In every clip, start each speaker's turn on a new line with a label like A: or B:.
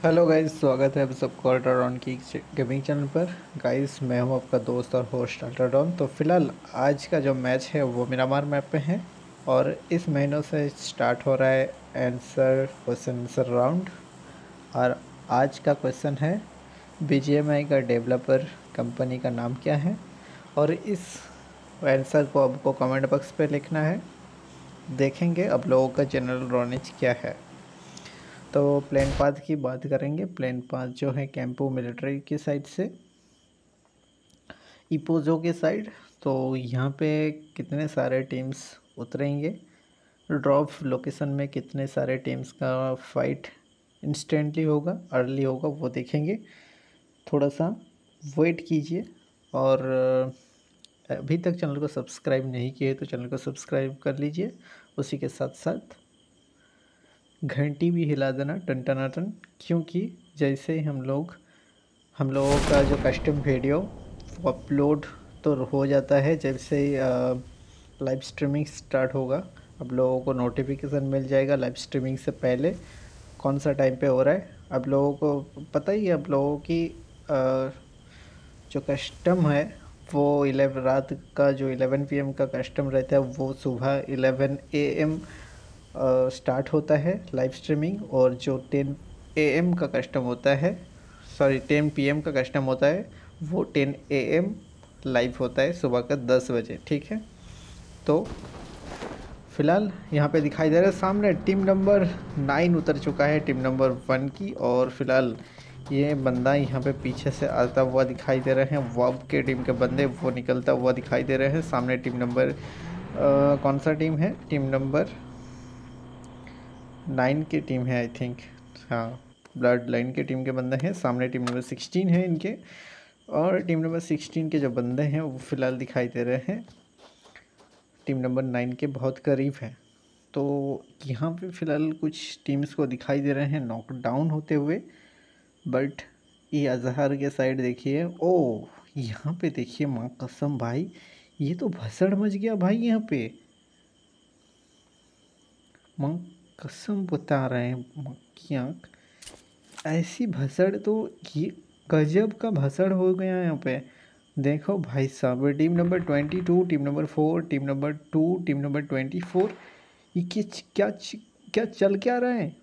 A: Hello guys, स्वागत है आप सबको अल्ट्राडॉन की गेमिंग चैनल पर। गाइस, मैं हूं आपका दोस्त और होस्ट अल्ट्राडॉन। तो फिलहाल आज का जो मैच है वो मिरामार मैप पे है और इस महीनों से स्टार्ट हो रहा है आंसर क्वेश्चन आंसर राउंड। और आज का क्वेश्चन है बीजीएमआई का डेवलपर कंपनी का नाम क्या है, और इस आंसर को आपको कमेंट बॉक्स पे लिखना है। देखेंगे अब लोगों का जनरल नॉलेज क्या है। तो प्लेन पाथ की बात करेंगे। प्लेन पाथ जो है कैंपो मिलिट्री की साइड से इपोजो के साइड। तो यहाँ पे कितने सारे टीम्स उतरेंगे, ड्रॉप लोकेशन में कितने सारे टीम्स का फाइट इंस्टेंटली होगा, अर्ली होगा, वो देखेंगे। थोड़ा सा वेट कीजिए। और अभी तक चैनल को सब्सक्राइब नहीं किए तो चैनल को सब्सक्राइब कर लीजिए। उसी के साथ साथ घंटी भी हिला देना टन टनाटन, क्योंकि जैसे ही हम लोगों का जो कस्टम वीडियो वो अपलोड तो हो जाता है, जैसे ही लाइव स्ट्रीमिंग स्टार्ट होगा आप लोगों को नोटिफिकेशन मिल जाएगा लाइव स्ट्रीमिंग से पहले कौन सा टाइम पे हो रहा है। आप लोगों को पता ही है, आप लोगों की जो कस्टम है वो 11 रात का जो 11 PM का कस्टम रहता है वो सुबह 11 AM स्टार्ट होता है लाइव स्ट्रीमिंग। और जो 10 AM का कस्टम होता है, सॉरी 10 PM का कस्टम होता है, वो 10 AM लाइव होता है सुबह का 10 बजे। ठीक है, तो फिलहाल यहाँ पे दिखाई दे रहा है सामने टीम नंबर 9 उतर चुका है टीम नंबर 1 की। और फिलहाल ये बंदा यहाँ पे पीछे से आता हुआ दिखाई दे रहे हैं। वॉब के टीम के बंदे वो निकलता हुआ दिखाई दे रहे हैं। सामने टीम नंबर कौन सा टीम है, टीम नंबर 9 की टीम है आई थिंक। हाँ, ब्लड लाइन के टीम के बंदे हैं। सामने टीम नंबर 16 है इनके, और टीम नंबर 16 के जो बंदे हैं वो फिलहाल दिखाई दे रहे हैं टीम नंबर 9 के बहुत करीब है। तो यहाँ पे फ़िलहाल कुछ टीम्स को दिखाई दे रहे हैं नॉक डाउन होते हुए। बट ये अजहर के साइड देखिए, ओ यहाँ पे देखिए, माँ कसम भाई ये तो भसड़ मच गया भाई। यहाँ पे माँ कसम बता रहे हैं, माँ की आँख, ऐसी भसड़ तो ये गजब का भसड़ हो गया यहाँ पे। देखो भाई साहब, team number 22, team number 4, team number 2, team number 24, ये क्या क्या चल क्या रहा है।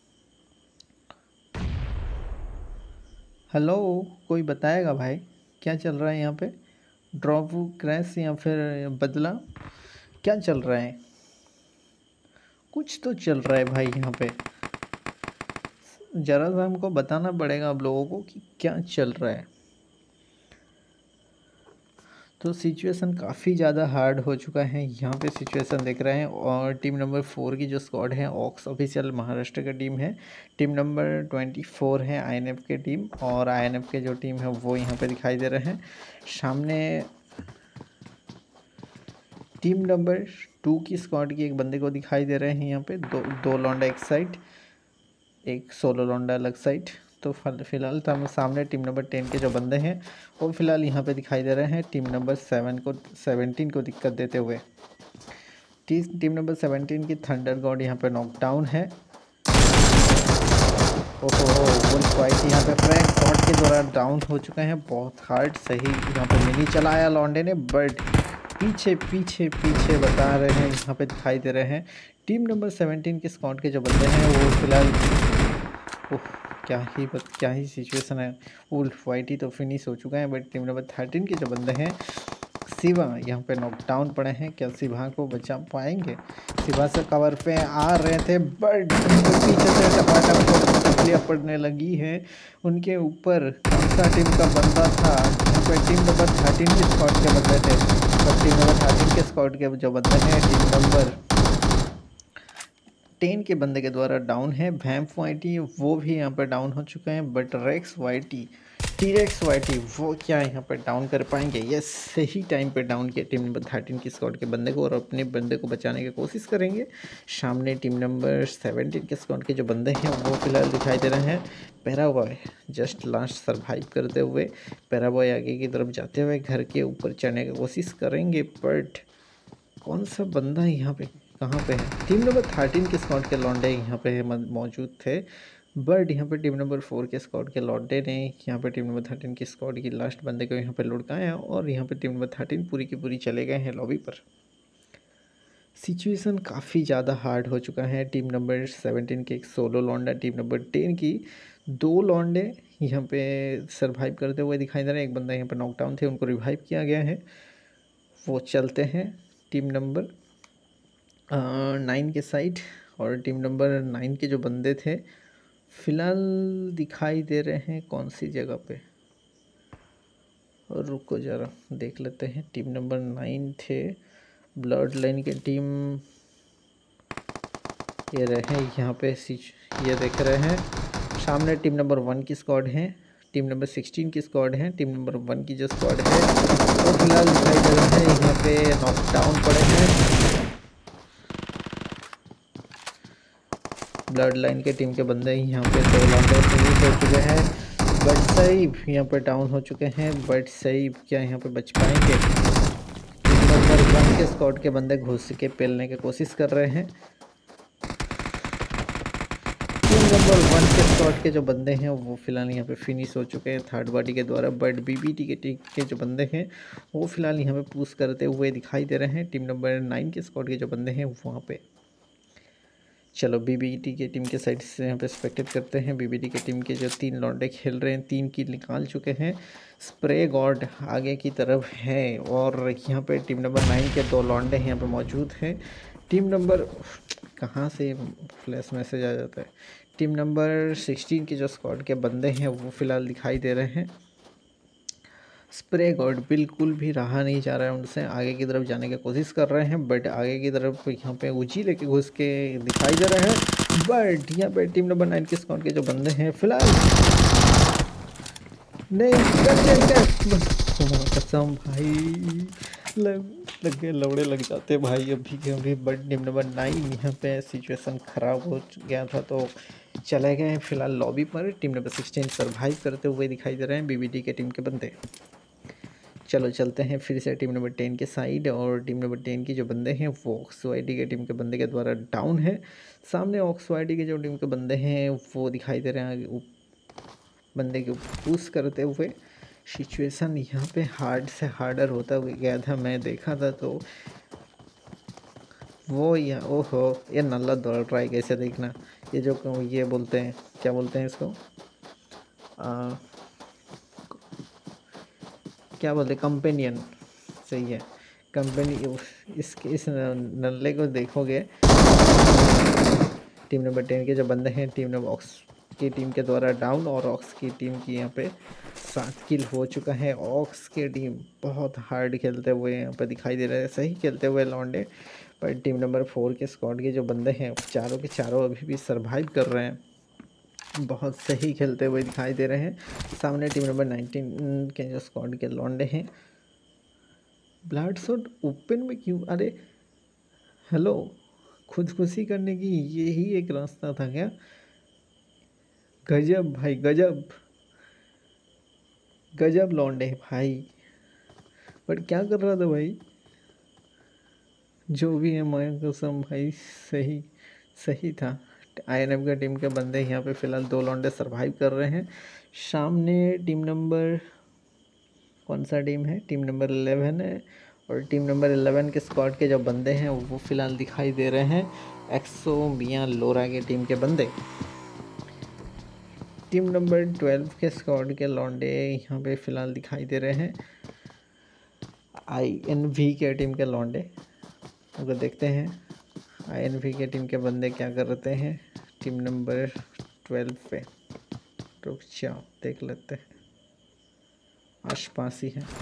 A: हेलो, कोई बताएगा भाई क्या चल रहा है यहाँ पे? ड्रॉप, क्रैश या फिर बदला, क्या चल रहा है? कुछ तो चल रहा है भाई यहाँ पे। ज़रा सा हमको बताना पड़ेगा आप लोगों को कि क्या चल रहा है। तो सिचुएशन काफ़ी ज़्यादा हार्ड हो चुका है यहाँ पे, सिचुएशन देख रहे हैं। और टीम नंबर 4 की जो स्क्वाड है ऑक्स ऑफिशियल महाराष्ट्र का टीम है। टीम नंबर 24 है आईएनएफ के टीम, और आईएनएफ के जो टीम है वो यहाँ पे दिखाई दे रहे हैं। सामने टीम नंबर 2 की स्क्वाड की एक बंदे को दिखाई दे रहे हैं यहाँ पे। दो लौंडा एक साइड, एक सोलो लौंडा अलग साइड। तो फिलहाल तो सामने टीम नंबर 10 के जो बंदे हैं वो फिलहाल यहाँ पे दिखाई दे रहे हैं टीम नंबर 17 को दिक्कत देते हुए। टीम नंबर 17 की थंडर गॉड यहाँ पे नॉकडाउन है। ओहो, वुल्फ वाइट यहाँ पे फ्रैंक शॉट के दौरान डाउन हो चुका है। बहुत हार्ड सही यहाँ पे मिनी चलाया लॉन्डे ने, बट पीछे पीछे पीछे बता रहे हैं यहाँ पे दिखाई दे रहे हैं टीम नंबर 17 के स्क्वाड के जो बंदे हैं वो फिलहाल। क्या ही सिचुएशन है। वुल्फ वाइटी तो फिनिश हो चुका है, बट टीम नंबर 13 के जो बंदे हैं शिवा यहाँ पे नॉकडाउन पड़े हैं। क्या शिवा को बचा पाएंगे? शिवा से कवर पे आ रहे थे, बट पीछे से टपाटप टपलियाँ पड़ने लगी है उनके ऊपर। कौन सा टीम का बंदा था यहाँ पे? टीम नंबर 13 के स्क्वाड के बंदे थे। तो टीम नंबर 13 के स्क्वाड के जो बंदे हैं टीम नंबर 10 के बंदे के द्वारा डाउन है। वैम्प वाइटी वो भी यहाँ पर डाउन हो चुके हैं, but Rex YT, T Rex YT वो क्या यहाँ पर डाउन कर पाएंगे? यस, सही टाइम पे डाउन किया टीम नंबर 13 की स्क्वाड के बंदे को, और अपने बंदे को बचाने की कोशिश करेंगे। सामने टीम नंबर 17 के स्क्वाड के जो बंदे हैं वो फिलहाल दिखाई दे रहे हैं। पैराबॉय जस्ट लास्ट सर्वाइव करते हुए, पैराबॉय आगे की तरफ जाते हुए घर के ऊपर चढ़ने की कोशिश करेंगे, बट कौन सा बंदा यहाँ पे कहाँ पे है? टीम नंबर 13 के स्क्वाड के लौंडे यहाँ पे मौजूद थे, बट यहाँ पे टीम नंबर 4 के स्क्वाड के लौंडे ने यहाँ पे टीम नंबर 13 की स्क्वाड की लास्ट बंदे को यहाँ पे लुढ़काया और यहाँ पे टीम नंबर 13 पूरी की पूरी चले गए हैं लॉबी पर। सिचुएशन काफ़ी ज़्यादा हार्ड हो चुका है। टीम नंबर 17 के एक सोलो लौंडा, टीम नंबर 10 की 2 लौंडे यहाँ पे सरवाइव करते हुए दिखाई दे रहे हैं। एक बंदा यहाँ पे नॉकडाउन थे, उनको रिवाइव किया गया है। वो चलते हैं टीम नंबर 9 के साइड। और टीम नंबर 9 के जो बंदे थे फ़िलहाल दिखाई दे रहे हैं कौन सी जगह पे, और रुको ज़रा देख लेते हैं। टीम नंबर 9 थे ब्लड लाइन की टीम, ये रहे यहाँ पे ये देख रहे हैं सामने टीम नंबर 1 की स्क्वाड है, टीम नंबर 16 की स्क्वाड है। टीम नंबर 1 की जो स्क्वाड है वो फिलहाल दिखाई दे रहे हैं यहाँ पे नॉकडाउन पड़े हैं। ब्लड लाइन के टीम के बंदे यहाँ पे 2 लौंडे फिनिश हो चुके हैं, बट सही यहाँ पे डाउन हो चुके हैं। बट सही क्या यहाँ पे बच पाएंगे? टीम नंबर 1 के स्क्वाड के बंदे घुस के पेलने की कोशिश कर रहे हैं। टीम नंबर 1 के स्क्वाड के जो बंदे हैं वो फिलहाल यहाँ पे फिनिश हो चुके हैं थर्ड पार्टी के द्वारा। बट बीबीटी के टीम के जो बंदे हैं वो फिलहाल यहाँ पे पुश करते हुए दिखाई दे रहे हैं। टीम नंबर 9 के स्क्वाड के जो बंदे हैं वहाँ पे, चलो बीबीटी के टीम के साइड से यहाँ पे एक्सपेक्टेड करते हैं। बीबीटी के टीम के जो 3 लौंडे खेल रहे हैं 3 किल निकाल चुके हैं। स्प्रे गॉड आगे की तरफ है और यहाँ पे टीम नंबर 9 के 2 लौंडे यहाँ पे मौजूद हैं। टीम नंबर कहाँ से फ्लैश मैसेज आ जाता है। टीम नंबर 16 के जो स्क्वाड के बंदे हैं वो फिलहाल दिखाई दे रहे हैं। स्प्रे गॉड बिल्कुल भी रहा नहीं जा रहा है उनसे, आगे की तरफ जाने की कोशिश कर रहे हैं। बट आगे की तरफ यहाँ पे उजी लेके घुस के दिखाई दे रहे हैं। बट यहाँ पे टीम नंबर 9 के स्क्वाड के जो बंदे हैं फिलहाल नहीं कसम भाई लग गए लौड़े लग जाते भाई अभी के अभी। बट टीम नंबर 9 यहाँ पे सिचुएशन ख़राब हो गया था तो चले गए फिलहाल लॉबी पर। टीम नंबर 16 सर्वाइव करते हुए दिखाई दे रहे हैं बीबीटी के टीम के बंदे। चलो चलते हैं फिर से टीम नंबर 10 के साइड। और टीम नंबर 10 की जो बंदे हैं वो ऑक्सवाइडी के टीम के बंदे के द्वारा डाउन है। सामने ऑक्सवाइडी के जो टीम के बंदे हैं वो दिखाई दे रहे हैं बंदे के पुश करते हुए। सिचुएशन यहाँ पे हार्ड से हार्डर होता गया था, मैं देखा था तो वो यहाँ ओहो ये नल्ला दौड़ रहा है कैसे देखना। ये जो ये बोलते हैं क्या बोलते हैं इसको क्या बोलते हैं कंपेनियन, सही है कंपेनी। इस नल्ले को देखोगे टीम नंबर 10 के जो बंदे हैं टीम नंबर ऑक्स की टीम के द्वारा डाउन और ऑक्स की टीम की यहाँ पे 7 किल हो चुका है। ऑक्स की टीम बहुत हार्ड खेलते हुए यहाँ पे दिखाई दे रहे हैं, सही खेलते हुए लौंडे। पर टीम नंबर 4 के स्क्वाड के जो बंदे हैं चारों के चारों अभी भी सर्वाइव कर रहे हैं, बहुत सही खेलते हुए दिखाई दे रहे हैं। सामने टीम नंबर 19 के जो स्क्वाड के लौंडे हैं। ब्लड शॉट ओपन में क्यों? अरे हेलो, खुदकुशी करने की यही एक रास्ता था क्या? गजब भाई गजब, गजब लौंडे भाई। बट क्या कर रहा था भाई? जो भी है मैं कसम भाई सही सही था। INF का टीम के बंदे यहाँ पे फ़िलहाल 2 लौंडे सर्वाइव कर रहे हैं। सामने टीम नंबर कौन सा टीम है? टीम नंबर 11 है। और टीम नंबर 11 के स्क्वाड के जो बंदे हैं वो फ़िलहाल दिखाई दे रहे हैं एक्सो मियाँ लोरा के टीम के बंदे। टीम नंबर 12 के स्क्वाड के लौंडे यहाँ पे फ़िलहाल दिखाई दे रहे हैं INV के टीम के लौंडे। अगर देखते हैं INV के टीम के बंदे क्या कर रहे हैं टीम नंबर 12 पे। रुक जाओ देख लेते हैं, आसपास ही है,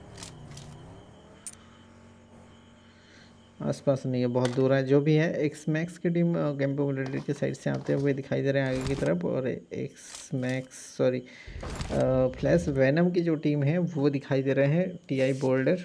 A: आसपास नहीं है बहुत दूर है। जो भी है एक्स मैक्स की टीम गेम पॉपुलरिटी के साइड से आते हुए दिखाई दे रहे हैं आगे की तरफ। और X Max sorry flash venom की जो टीम है वो दिखाई दे रहे हैं TI बोल्डर।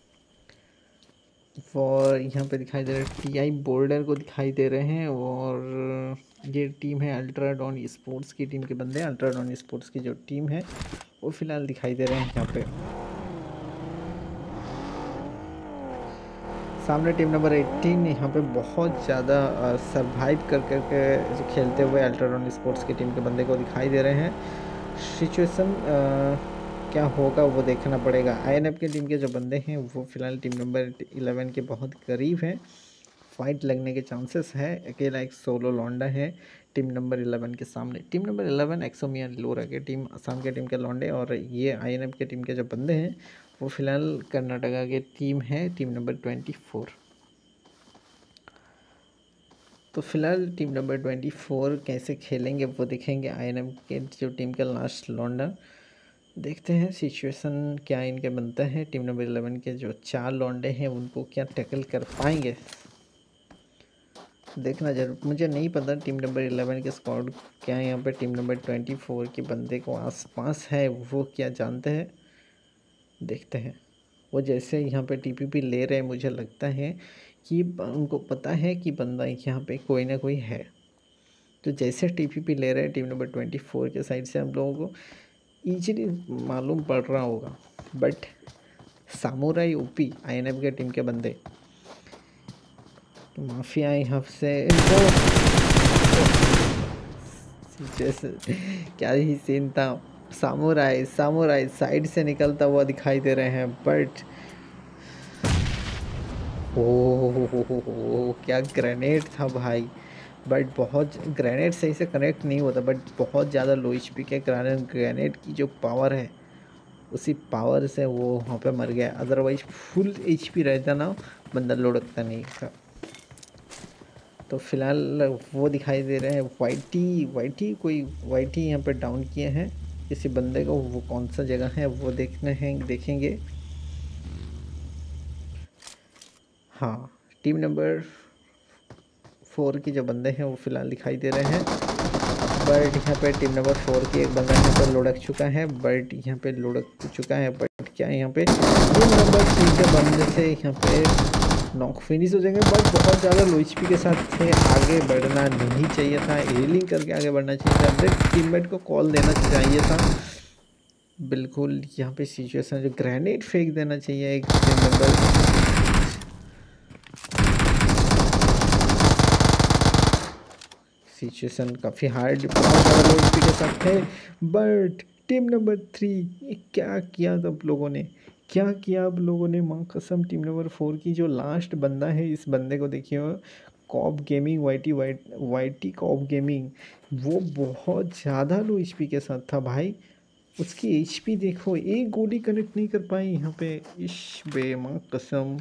A: और यहाँ पे दिखाई दे रहे हैं TI बोल्डर को दिखाई दे रहे हैं। और ये टीम है अल्ट्राडॉन स्पोर्ट्स की टीम के बंदे। अल्ट्राडॉन स्पोर्ट्स की जो टीम है वो फिलहाल दिखाई दे रहे हैं यहाँ पे। सामने टीम नंबर 18 यहाँ पे बहुत ज़्यादा सरवाइव कर के खेलते हुए अल्ट्रारॉन स्पोर्ट्स की टीम के बंदे को दिखाई दे रहे हैं। सिचुएशन क्या होगा वो देखना पड़ेगा। आईएनएफ की टीम के जो बंदे हैं वो फिलहाल टीम नंबर 11 के बहुत करीब हैं, फाइट लगने के चांसेस है। अकेला एक सोलो लौंडा है टीम नंबर 11 के सामने। टीम नंबर 11 एक्सोमिया लोरा के टीम, असम के टीम के लौंडे, और ये आईएनएफ के टीम के जो बंदे हैं वो फिलहाल कर्नाटका के टीम है, टीम नंबर 24। तो फिलहाल टीम नंबर 24 कैसे खेलेंगे वो देखेंगे। आईएनएफ के जो टीम का लास्ट लौंडा, देखते हैं सिचुएशन क्या इनके बनता है। टीम नंबर 11 के जो 4 लौंडे हैं उनको क्या टैकल कर पाएंगे, देखना जरूर। मुझे नहीं पता टीम नंबर 11 के स्क्वाड क्या है यहाँ पे टीम नंबर 24 के बंदे को आसपास है, वो क्या जानते हैं, देखते हैं। वो जैसे यहाँ पे टीपीपी ले रहे हैं, मुझे लगता है कि उनको पता है कि बंदा यहाँ पे कोई ना कोई है। तो जैसे टीपीपी ले रहे हैं टीम नंबर 24 के साइड से, हम लोगों को ईजिली मालूम पड़ रहा होगा। बट सामुराई ओपी आईएनएफ के टीम के बंदे, तो माफिया यहाँ से इनको जैसे क्या ही सीन था। सामुराई साइड से निकलता हुआ दिखाई दे रहे हैं, बट ओ क्या ग्रेनेड था भाई। बट बहुत ग्रेनेड सही से कनेक्ट नहीं होता, बट बहुत ज़्यादा लो एचपी के कारण ग्रेनेड की जो पावर है उसी पावर से वो वहाँ पे मर गया। अदरवाइज फुल एचपी रहता ना, बंदा लुढ़कता नहीं था। तो फिलहाल वो दिखाई दे रहे हैं वाईटी यहाँ पे डाउन किए हैं किसी बंदे को। वो कौन सा जगह है वो देखेंगे। हाँ, टीम नंबर 4 के जो बंदे हैं वो फिलहाल दिखाई दे रहे हैं। बट यहाँ पे टीम नंबर 4 की एक बंदा यहाँ पर लुढ़क चुका है, बट यहाँ पे लुढ़क चुका है। बट क्या है यहाँ पे टीम नंबर 3 के बंदे से यहाँ पे नॉक फिनिश हो जाएंगे। बट बहुत ज़्यादा लो एचपी के साथ थे, आगे बढ़ना नहीं चाहिए था, हीलिंग करके आगे बढ़ना चाहिए था, अपने टीममेट को कॉल देना चाहिए था। बिल्कुल यहाँ पे सिचुएशन जो ग्रेनेड फेंक देना चाहिए एक टीम नंबर। सिचुएशन काफ़ी हार्ड, बहुत ज़्यादा लो एचपी के साथ थे। बट टीम नंबर 3 क्या किया आप लोगों ने, क्या किया आप लोगों ने, माँ कसम। टीम नंबर 4 की जो लास्ट बंदा है, इस बंदे को देखिए, cop gaming YT cop gaming, वो बहुत ज़्यादा लो एचपी के साथ था भाई। उसकी एचपी देखो, एक गोली कनेक्ट नहीं कर पाई यहाँ पे। इश बे माँ कसम,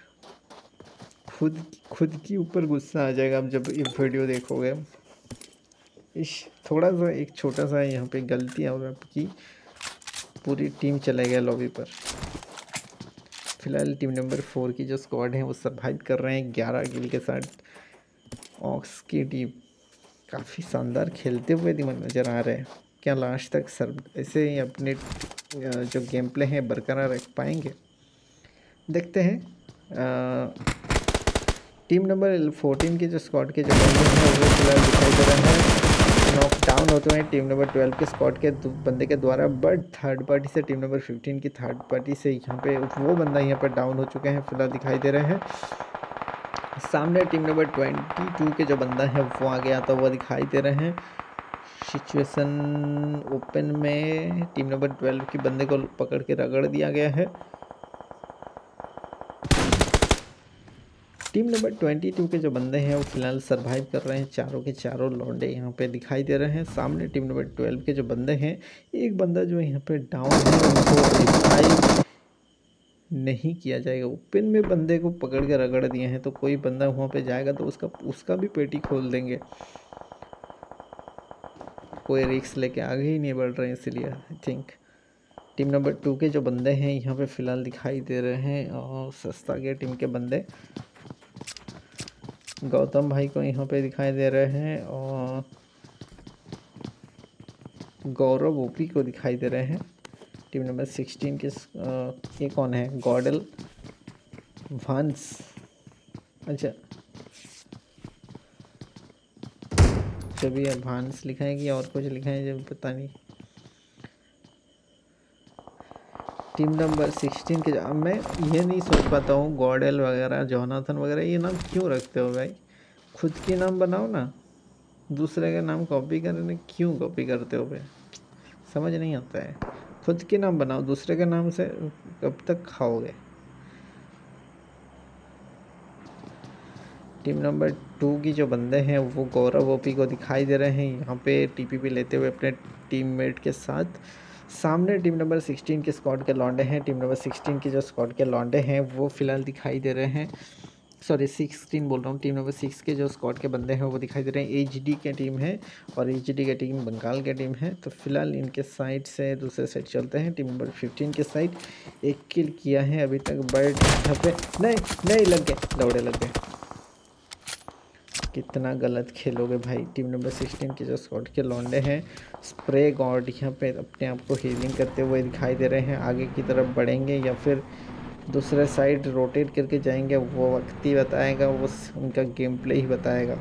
A: खुद की ऊपर गुस्सा आ जाएगा आप जब ये वीडियो देखोगे। इस थोड़ा सा एक छोटा सा यहाँ पे गलती और आपकी पूरी टीम चले गया लॉबी पर। फिलहाल टीम नंबर 4 की जो स्क्वाड है वो सर्वाइव कर रहे हैं 11 किल के साथ। ऑक्स की टीम काफ़ी शानदार खेलते हुए नज़र आ रहे हैं। क्या लास्ट तक ऐसे ही अपने जो गेम प्ले हैं बरकरार रख पाएंगे, देखते हैं। टीम नंबर 14 के जो स्क्वाड के जो बंदे हैं वो फिलहाल दिखाई दे रहे हैं नॉक डाउन होते हैं टीम नंबर 12 के स्क्वाड के बंदे के द्वारा। बट थर्ड पार्टी से टीम नंबर 15 की थर्ड पार्टी से यहाँ पे वो बंदा यहाँ पे डाउन हो चुके हैं, फिलहाल दिखाई दे रहे हैं। सामने टीम नंबर 22 के जो बंदा है वो आगे आता हुआ दिखाई दे रहे हैं। सिचुएशन ओपन में टीम नंबर 12 के बंदे को पकड़ के रगड़ दिया गया है। टीम नंबर 22 के जो बंदे हैं वो फिलहाल सरवाइव कर रहे हैं, चारों के चारों लौंडे यहाँ पे दिखाई दे रहे हैं। सामने टीम नंबर 12 के जो बंदे हैं, एक बंदा जो यहाँ पे डाउन है उनको रिवाइव नहीं किया जाएगा। ओपन में बंदे को पकड़ के रगड़ दिए हैं, तो कोई बंदा वहाँ पे जाएगा तो उसका भी पेटी खोल देंगे। कोई रिस्क लेके आगे ही नहीं बढ़ रहे हैं, इसलिए आई थिंक टीम नंबर 2 के जो बंदे हैं यहाँ पे फिलहाल दिखाई दे रहे हैं। और सस्ता के टीम के बंदे गौतम भाई को यहाँ पे दिखाई दे रहे हैं और गौरव ओपी को दिखाई दे रहे हैं। टीम नंबर 16 के ये कौन है, गॉडल भांस, अच्छा जब ये भांस लिखा है कि और कुछ लिखा है जब पता नहीं। टीम नंबर 16 के मैं ये नहीं सोच पाता हूँ, गॉडेल वगैरह जोनाथन वगैरह ये नाम क्यों रखते हो भाई? खुद के नाम बनाओ ना, दूसरे का नाम कॉपी करने क्यों कॉपी करते हो भाई? समझ नहीं आता है। खुद के नाम बनाओ, दूसरे के नाम से कब तक खाओगे? टीम नंबर 2 की जो बंदे हैं वो गौरव ओपी को दिखाई दे रहे हैं यहाँ पे टीपीपी लेते हुए अपने टीममेट के साथ। सामने टीम नंबर 16 के स्क्वाड के लौंडे हैं। टीम नंबर 16 के जो स्क्वाड के लौंडे हैं वो फिलहाल दिखाई दे रहे हैं, सॉरी 16 बोल रहा हूँ। टीम नंबर 6 के जो स्क्वाड के बंदे हैं वो दिखाई दे रहे हैं। एचडी के टीम है और एचडी के टीम बंगाल के टीम है। तो फिलहाल इनके साइड से दूसरे साइड चलते हैं। टीम नंबर 15 के साइड एक किल किया है अभी तक, बट यहाँ पे नहीं लग गए, दौड़े लग गए। कितना गलत खेलोगे भाई। टीम नंबर 16 के जो स्क्वाड के लौंडे हैं स्प्रे गॉड यहाँ पे अपने आप को हीलिंग करते हुए दिखाई दे रहे हैं। आगे की तरफ बढ़ेंगे या फिर दूसरे साइड रोटेट करके जाएंगे वो वक्त ही बताएगा, वो उनका गेम प्ले ही बताएगा।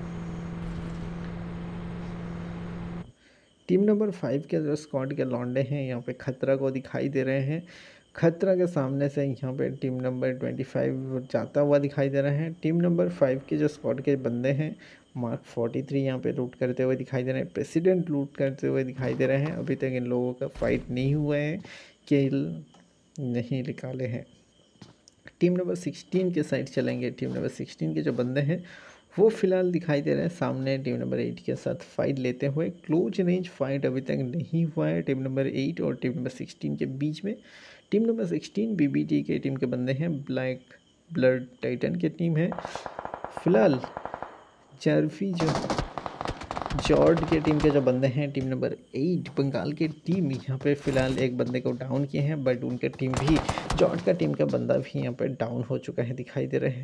A: टीम नंबर 5 के जो स्क्वाड के लौंडे हैं यहाँ पे खतरा को दिखाई दे रहे हैं। खतरा के सामने से यहाँ पे टीम नंबर 25 जाता हुआ दिखाई दे रहे हैं। टीम नंबर 5 के जो स्क्वाड के बंदे हैं मार्क 43 यहाँ पे लूट करते हुए दिखाई दे रहे हैं। प्रेसिडेंट लूट करते हुए दिखाई दे रहे हैं। अभी तक इन लोगों का फाइट नहीं हुआ है, किल नहीं निकाले हैं। टीम नंबर 16 के साइड चलेंगे। टीम नंबर 16 के जो बंदे हैं वो फिलहाल दिखाई दे रहे हैं सामने टीम नंबर 8 के साथ फाइट लेते हुए। क्लोज रेंज फाइट अभी तक नहीं हुआ है टीम नंबर 8 और टीम नंबर 16 के बीच में। टीम नंबर 16 बीबीटी के टीम के बंदे हैं, ब्लैक ब्लड टाइटन की टीम है। फिलहाल जर्फी जो जॉर्ड के टीम के जो बंदे हैं टीम नंबर 8 बंगाल की टीम यहाँ पे फिलहाल एक बंदे को डाउन किए हैं, बट उनके टीम भी जॉर्ड का टीम का बंदा भी यहाँ पे डाउन हो चुका है दिखाई दे रहे हैं।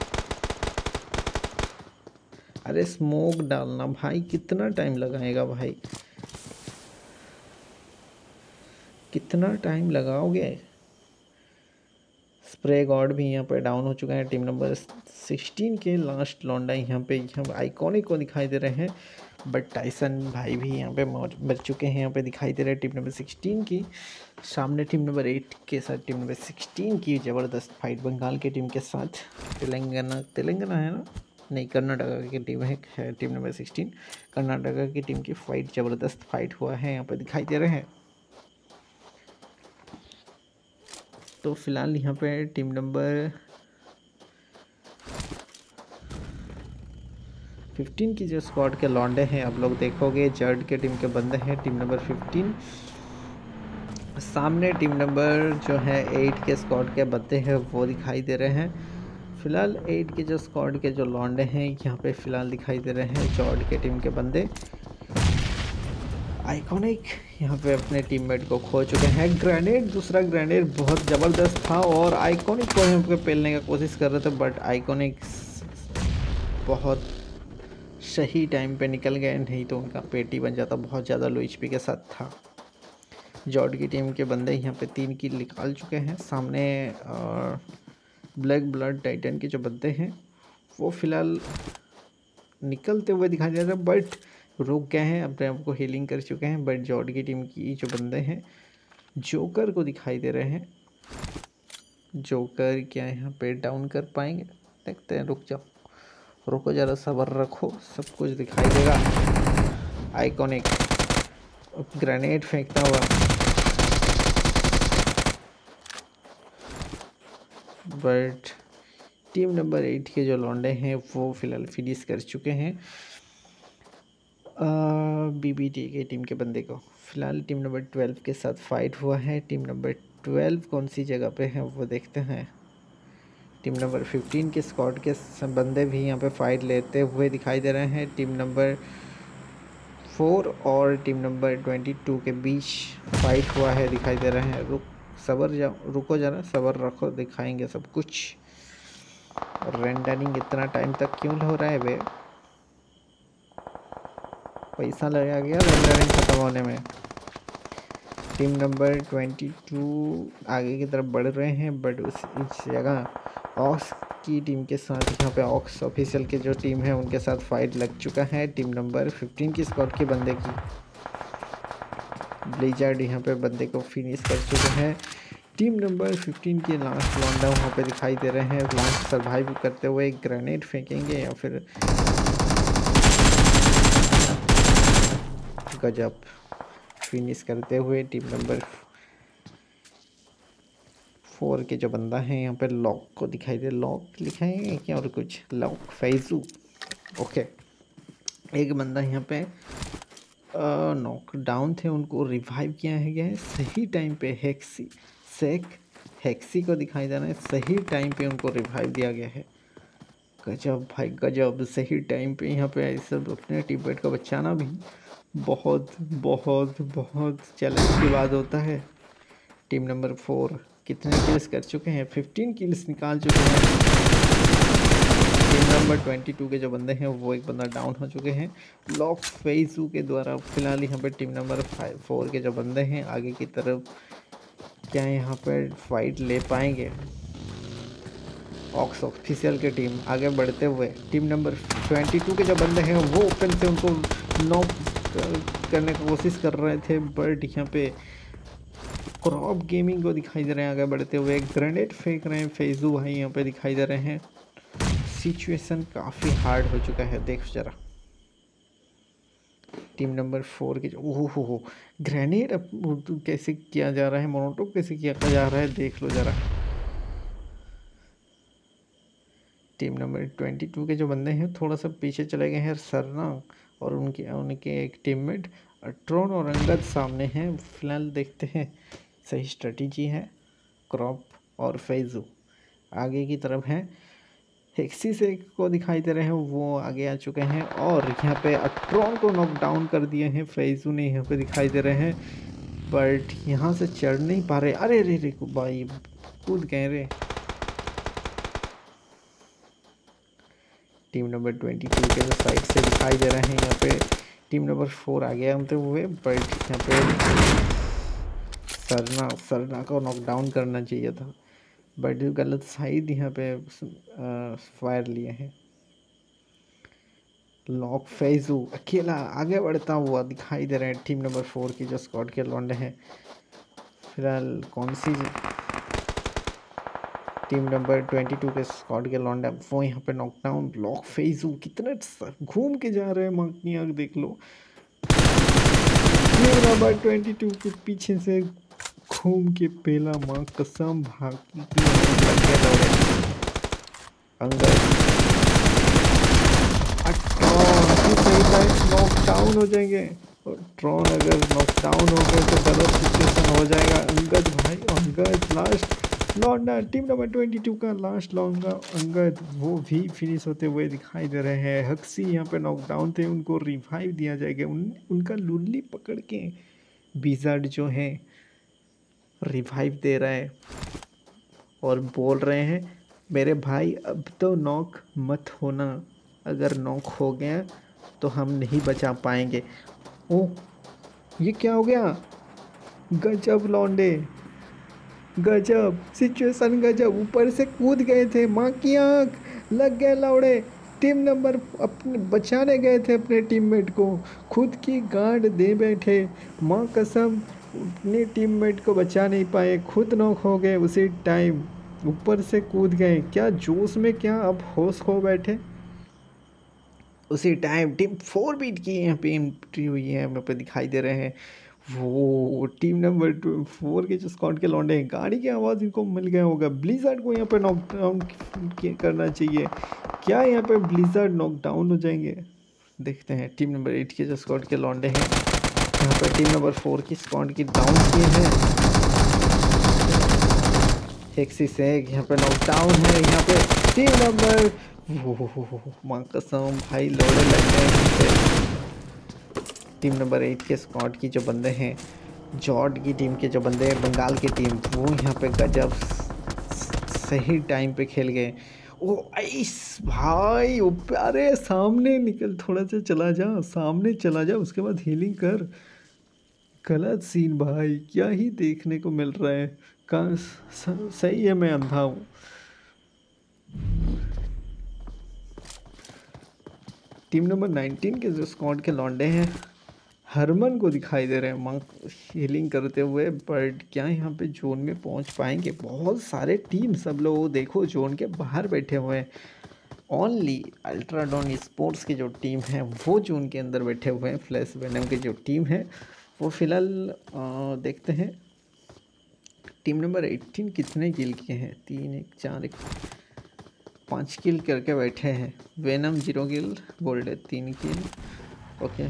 A: अरे स्मोक डालना भाई, कितना टाइम लगाएगा भाई, कितना टाइम लगाओगे? स्प्रे गॉड भी यहाँ पे डाउन हो चुका है। टीम नंबर 16 के लास्ट लौंडा यहाँ पे आइकॉनिक को दिखाई दे रहे हैं, बट टाइसन भाई भी यहाँ पे मर चुके हैं यहाँ पे दिखाई दे रहे हैं। टीम नंबर 16 की सामने टीम नंबर 8 के साथ टीम नंबर 16 की ज़बरदस्त फाइट बंगाल की टीम के साथ। तेलंगाना है ना, नहीं कर्नाटका की टीम है टीम नंबर 16। कर्नाटका की टीम की फाइट ज़बरदस्त फाइट हुआ है यहाँ पे दिखाई दे रहे हैं। तो फिलहाल यहाँ पे टीम नंबर 15 की जो स्क्वाड के लौंडे हैं आप लोग देखोगे जर्ड के टीम के बंदे हैं टीम नंबर 15। सामने टीम नंबर जो है 8 के स्क्वाड के बंदे हैं वो दिखाई दे रहे हैं। फिलहाल 8 के जो स्क्वाड के जो लौंडे हैं यहाँ पे फिलहाल दिखाई दे रहे हैं जॉर्ड के टीम के बंदे। आइकॉनिक यहाँ पे अपने टीममेट को खो चुके हैं। ग्रेनेड, दूसरा ग्रेनेड बहुत ज़बरदस्त था और आइकॉनिक को यहाँ पे पेलने का कोशिश कर रहे थे, बट आइकॉनिक बहुत सही टाइम पे निकल गए, नहीं तो उनका पेटी बन जाता। बहुत ज़्यादा लो एचपी के साथ था। जॉर्ड की टीम के बंदे यहाँ पे 3 किल निकाल चुके हैं। सामने ब्लैक ब्लड टाइटन के जो बंदे हैं वो फिलहाल निकलते हुए दिखाई दे रहे हैं, बट रुक गए हैं, अपने आप को हीलिंग कर चुके हैं। बट जॉर्ड की टीम की जो बंदे हैं जोकर को दिखाई दे रहे हैं। जोकर क्या यहाँ पे डाउन कर पाएंगे, देखते हैं। रुको ज़रा सब्र रखो, सब कुछ दिखाई देगा। आइकॉनिक ग्रेनेड फेंकता हुआ, बट टीम नंबर 8 के जो लौंडे हैं वो फिलहाल फिनिश कर चुके हैं बीबीटी के टीम के बंदे को। फिलहाल टीम नंबर 12 के साथ फाइट हुआ है। टीम नंबर 12 कौन सी जगह पे है वो देखते हैं। टीम नंबर 15 के स्क्वाड के बंदे भी यहाँ पे फाइट लेते हुए दिखाई दे रहे हैं। टीम नंबर 4 और टीम नंबर 22 के बीच फाइट हुआ है दिखाई दे रहे हैं। रुको ज़रा सब्र रखो, दिखाएंगे सब कुछ। रेंडरिंग इतना टाइम तक क्यों हो रहा है बे? पैसा लगा गया रेंडरिंग ख़त्म होने में। टीम नंबर 22 आगे की तरफ बढ़ रहे हैं, बट इस जगह ऑक्स की टीम के साथ यहाँ पे ऑक्स ऑफिशियल की जो टीम है उनके साथ फाइट लग चुका है। टीम नंबर 15 की स्क्वाड के बंदे की ब्लिजार्ड यहाँ पे बंदे को फिनिश कर चुके हैं। टीम नंबर 15 के लास्ट लॉन्डा वहाँ पे दिखाई दे रहे हैं, लास्ट सर्वाइव करते हुए ग्रेनेड फेंकेंगे या फिर गजब फिनिश करते हुए टीम नंबर 4 के जो बंदा है यहाँ पे लॉक को दिखाई दे, लॉक लिखा है क्या और कुछ, लॉक फैजू। ओके, एक बंदा यहाँ पे नॉक डाउन थे, उनको रिवाइव किया है गया है सही टाइम पे। हेक्सी को दिखाई दे रहा है, सही टाइम पे उनको रिवाइव दिया गया है। गजब भाई गजब, सही टाइम पे यहाँ पे ऐसे अपने टीममेट को बचाना भी बहुत बहुत बहुत चैलेंज की बात होता है। टीम नंबर 4 कितने किल्स कर चुके हैं, 15 किल्स निकाल चुके हैं। टीम नंबर 22 के जो बंदे हैं वो एक बंदा डाउन हो चुके हैं लॉक फेजू के द्वारा। फिलहाल यहाँ पे टीम नंबर 4 के जो बंदे हैं आगे की तरफ क्या यहाँ पे फाइट ले पाएंगे। ऑक्स ऑफिशियल की टीम आगे बढ़ते हुए टीम नंबर 22 के जो बंदे हैं वो ओपन से उनको नॉक करने की कोशिश कर रहे थे, बट यहाँ पे क्रॉप गेमिंग को दिखाई दे रहे हैं आगे बढ़ते हुए, ग्रेनेड फेंक रहे हैं फेजू भाई यहाँ पे दिखाई दे रहे हैं। सिचुएशन काफ़ी हार्ड हो चुका है, देखो जरा टीम नंबर 4 के ओहो ग्रेनेड अब कैसे किया जा रहा है, मोनोटोप कैसे किया जा रहा है, देख लो जरा। टीम नंबर 22 के जो बंदे हैं थोड़ा सा पीछे चले गए हैं, सरना और उनके एक टीममेट ट्रोन और अंगद सामने हैं। फिलहाल देखते हैं, सही स्ट्रेटजी है। क्रॉप और फैजू आगे की तरफ हैं, हेक्सी से को दिखाई दे रहे हैं वो आगे आ चुके हैं और यहाँ पे ट्रोन को नॉक डाउन कर दिए हैं फैजू ने यहाँ पे दिखाई दे रहे हैं, बट यहाँ से चढ़ नहीं पा रहे। अरे रे रे भाई कूद गए रे। टीम नंबर 22 के जो साइड से दिखाई दे रहे हैं यहाँ पे टीम नंबर 4 आगे आते हुए, बट यहाँ पे सरना को नॉक डाउन करना चाहिए था, बट गलत साइड यहाँ पे फायर लिए हैं। लॉक फैजू अकेला आगे बढ़ता हुआ दिखाई दे रहे हैं टीम नंबर 4 की जो स्क्वाड के लौंडे हैं। फिलहाल कौन सी टीम नंबर 22 के स्क्वाड के लौंडे वो यहाँ पे नॉकडाउन। लॉक फैजू कितने घूम के जा रहे हैं मांकियाँ देख लो। टीम नंबर 22 के पीछे से घूम के पेला माँ कसम भागी अंदर नॉकडाउन हो जाएंगे। और ट्रॉन अगर नॉकडाउन हो गए तो गलत सिचुएशन हो जाएगा। अंगद भाई अंगद लास्ट लौंडा टीम नंबर 22 का लास्ट लौंडा अंगद वो भी फिनिश होते हुए दिखाई दे रहे हैं। हक्सी यहाँ पे नॉकडाउन थे, उनको रिवाइव दिया जाएगा। उनका लुल्ली पकड़ के बिजार्ड जो है रिवाइव दे रहा है और बोल रहे हैं मेरे भाई अब तो नॉक मत होना, अगर नॉक हो गया तो हम नहीं बचा पाएंगे। ओ ये क्या हो गया, गजब लौंडे गजब सिचुएशन गजब, ऊपर से कूद गए थे माँ की आँख लग गए लौड़े। टीम नंबर अपने बचाने गए थे अपने टीममेट को, खुद की गांड दे बैठे माँ कसम, अपने टीममेट को बचा नहीं पाए, खुद नॉक हो गए उसी टाइम, ऊपर से कूद गए। क्या जोश में क्या अब होश खो बैठे उसी टाइम। टीम 4 बीट की यहाँ पे एंट्री हुई है, यहाँ पे दिखाई दे रहे हैं वो टीम नंबर 4 के जो स्क्वाड के लौंडे हैं। गाड़ी की आवाज़ इनको मिल गया होगा। ब्लिज़ार्ड को यहाँ पे नॉकडाउन करना चाहिए, क्या यहाँ पे ब्लिज़ार्ड नॉकडाउन हो जाएंगे, देखते हैं। टीम नंबर 8 के जो स्क्वाड के लौंडे हैं यहाँ पे टीम नंबर 4 की स्क्वाड की डाउन किए हैं। हेक्सी से यहाँ पे नॉकडाउन है, यहाँ पे टीम नंबर माँ कसम भाई लौड़े लग गए यहाँ पे। टीम नंबर 8 के स्क्वाड की जो बंदे हैं, जॉर्ड की टीम के जो बंदे हैं, बंगाल की टीम, वो यहाँ पे गजब सही टाइम पे खेल गए। ओ आइस भाई ओ अरे सामने निकल, थोड़ा सा चला जा, सामने चला जा, उसके बाद हीलिंग कर। गलत सीन भाई, क्या ही देखने को मिल रहा है। कहाँ सही है, मैं अंधा हूँ। टीम नंबर 19 के जो स्क्वाड के लौंडे हैं हरमन को दिखाई दे रहे हैं मंक हीलिंग करते हुए, बट क्या यहाँ पे जोन में पहुँच पाएंगे? बहुत सारे टीम सब लोग देखो जोन के बाहर बैठे हुए हैं। ओनली अल्ट्राडॉन स्पोर्ट्स की जो टीम है वो जोन के अंदर बैठे हुए हैं। फ्लैश वेनम की जो टीम है वो फिलहाल देखते हैं टीम नंबर 18 कितने किल किए हैं। 3 1 4 1 5 किल करके बैठे हैं। Venom 0 kill, gold 3 kill. Okay,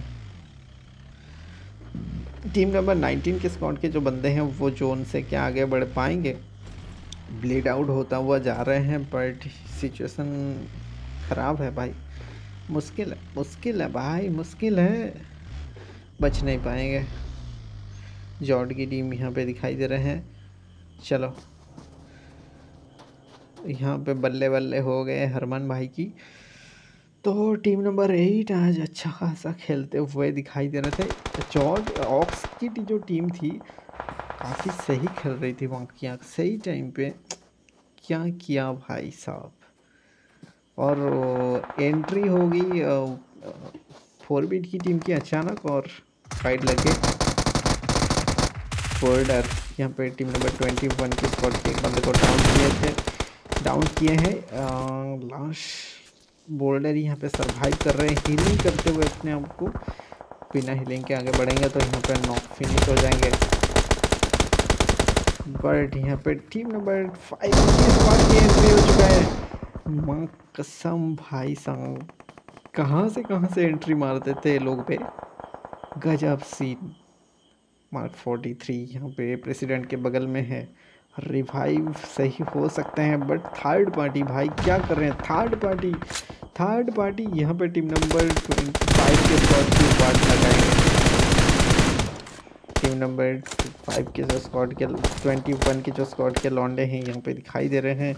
A: team number 19 के स्क्वाड के जो बंदे हैं वो जोन से क्या आगे बढ़ पाएंगे? ब्लीड आउट होता हुआ जा रहे हैं, बट सिचुएशन ख़राब है भाई। मुश्किल है भाई, मुश्किल है, बच नहीं पाएंगे। जॉर्ड की टीम यहाँ पे दिखाई दे रहे हैं। चलो यहाँ पे बल्ले बल्ले हो गए हरमन भाई की। तो टीम नंबर 8 आज अच्छा खासा खेलते हुए दिखाई दे रहे थे। जॉर्ज ऑक्स की जो टीम थी काफ़ी सही खेल रही थी। वहाँ की सही टाइम पे क्या किया भाई साहब। और एंट्री होगी 4 बीट की टीम की अचानक और फाइट लगे। फोल्डर यहाँ पे टीम नंबर 21 के स्क्वाड के एक बंदे को डाउन किए हैं। लास्ट बोल्डर यहाँ पे सरवाइव कर रहे हैं हीलिंग करते हुए अपने आप को। बिना हीलिंग के आगे बढ़ेंगे तो यहाँ पे नॉक फिनिश हो जाएंगे। बट यहाँ पे टीम नंबर 5 के स्क्वाड की एंट्री हो चुका है। माँ कसम भाई साहब, कहाँ से एंट्री मारते थे लोग पे, गजब सीन। मार्क 43 यहाँ पे प्रेसिडेंट के बगल में है। रिवाइव सही हो सकते हैं, बट थर्ड पार्टी भाई क्या कर रहे हैं? थर्ड पार्टी यहाँ पे टीम नंबर 25 के स्क्वाड की बात लगाएंगे। टीम नंबर 5 के जो स्क्वाड के 21 के जो स्क्वाड के लौंडे हैं यहाँ पे दिखाई दे रहे हैं।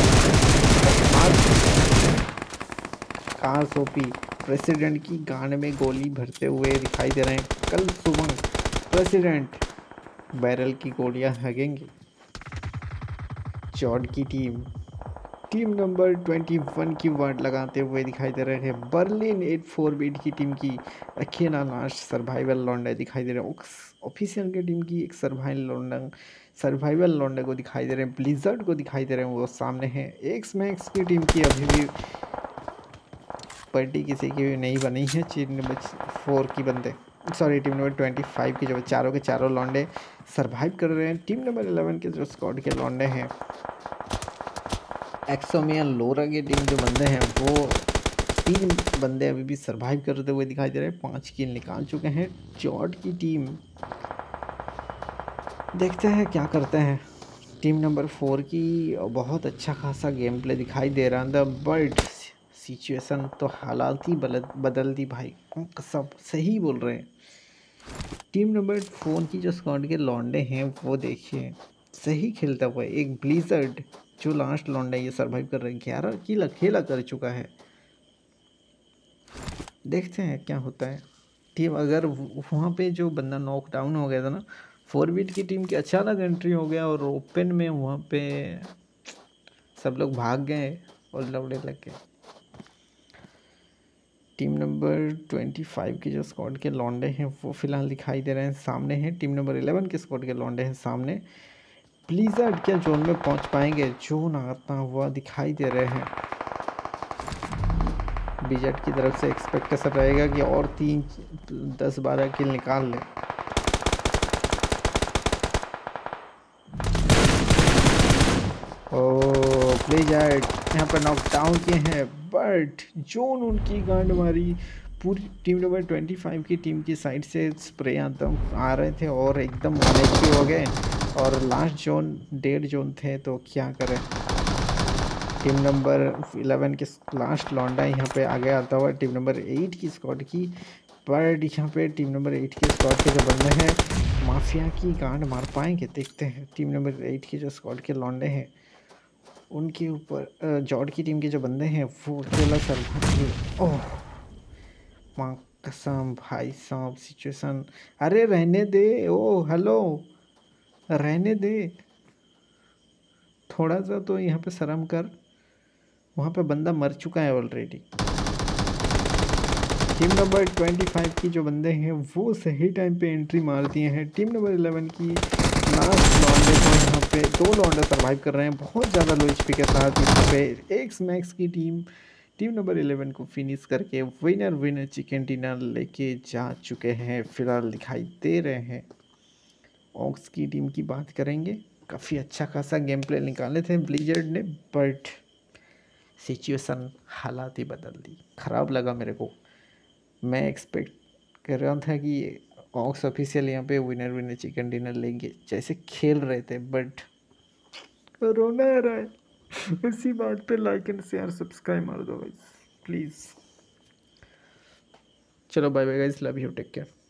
A: कार सोपी प्रेसिडेंट की गांड में गोली भरते हुए दिखाई दे रहे हैं। कल सुबह प्रेसिडेंट बैरल की गोलियां हगेंगे। जॉर्ड की टीम नंबर 21 की वार्ड लगाते हुए दिखाई दे रहे हैं। बर्लिन 4 बीट की टीम की अकेला लास्ट सर्वाइवल लॉन्डे दिखाई दे रहे हैं। ऑफिशियल की टीम की एक सर्वाइवल लॉन्डे को दिखाई दे रहे हैं। ब्लिजर्ड को दिखाई दे रहे हैं, वो सामने है। एक्स मैक्स की टीम की अभी भी पार्टी किसी की भी नहीं बनी है। टीम नंबर 4 की बंदे टीम नंबर 25 के जो चारों के चारों लौंडे सरवाइव कर रहे हैं। टीम नंबर 11 के जो स्क्वाड के लौंडे हैं, एक्सोमिया लोरा के टीम जो बंदे हैं वो 3 बंदे अभी भी सरवाइव करते हुए दिखाई दे रहे हैं। 5 किल निकाल चुके हैं जॉर्ड की टीम। देखते हैं क्या करते हैं। टीम नंबर 4 की बहुत अच्छा खासा गेम प्ले दिखाई दे रहा था, बट सिचुएशन तो हालात ही बदल दी भाई। सब सही बोल रहे हैं। टीम नंबर 4 की जो स्क्वाड के लौंडे हैं वो देखिए सही खेलता हुआ। एक ब्लिजर्ड जो लास्ट लौंडा ये सरवाइव कर रहे हैं, 11 किल अकेला कर चुका है। देखते हैं क्या होता है। टीम अगर वहाँ पे जो बंदा नॉक डाउन हो गया था ना, 4 बीट की टीम की अचानक एंट्री हो गया और ओपन में वहाँ पे सब लोग भाग गए और लौड़े लग गए। टीम नंबर 25 के जो स्क्वाड के लौंडे हैं वो फिलहाल दिखाई दे रहे हैं सामने हैं। टीम नंबर 11 के स्क्वाड के लौंडे हैं सामने। ब्लिजर्ड क्या जोन में पहुंच पाएंगे? जोन आता हुआ दिखाई दे रहे हैं। ब्लिजर्ड की तरफ से एक्सपेक्टेशन रहेगा कि और 10-12 किल निकाल ले। ब्लिजर्ड यहाँ पर नॉक डाउन किए हैं, बट जोन उनकी गांड मारी। पूरी टीम नंबर 25 की टीम की साइड से स्प्रे एकदम आ रहे थे और एकदम अनएक्टिव हो गए। और लास्ट जोन 1.5 जोन थे तो क्या करें। टीम नंबर 11 के लास्ट लौंडा यहाँ पे आगे आता हुआ टीम नंबर 8 की स्क्वाड की। बट यहाँ पे टीम नंबर 8 के स्क्वाड के जो बंदे हैं माफिया की गांड मार पाएंगे? देखते हैं। टीम नंबर 8 के जो स्क्वाड के लौंडे हैं उनके ऊपर जॉर्ड की टीम के जो बंदे हैं वो अकेला सर। ओह माँ कसम भाई साहब, सिचुएशन अरे रहने दे। ओ हेलो, रहने दे थोड़ा सा तो यहाँ पे शर्म कर। वहाँ पे बंदा मर चुका है ऑलरेडी। टीम नंबर 25 की जो बंदे हैं वो सही टाइम पे एंट्री मार दिए हैं। टीम नंबर 11 की लास्ट लॉन्डे को यहाँ पे 2 लॉन्डे सर्वाइव कर रहे हैं बहुत ज़्यादा लो एचपी के साथ। यहाँ पे एक्स मैक्स की टीम टीम नंबर 11 को फिनिश करके विनर विनर चिकन डिनर लेके जा चुके हैं, फिलहाल दिखाई दे रहे हैं। ऑक्स की टीम की बात करेंगे, काफ़ी अच्छा खासा गेम प्ले निकाले थे ब्लिजर्ड ने, बट सिचुएशन हालात ही बदल दी। ख़राब लगा मेरे को। मैं एक्सपेक्ट कर रहा था कि ऑक्स ऑफिशियल यहाँ पे विनर विनर चिकन डिनर लेंगे जैसे खेल रहे थे, बट रोना आ रहा है। इसी बात पे लाइक एंड शेयर सब्सक्राइब मार दो गाइस प्लीज़। चलो bye bye guys, love you, take care.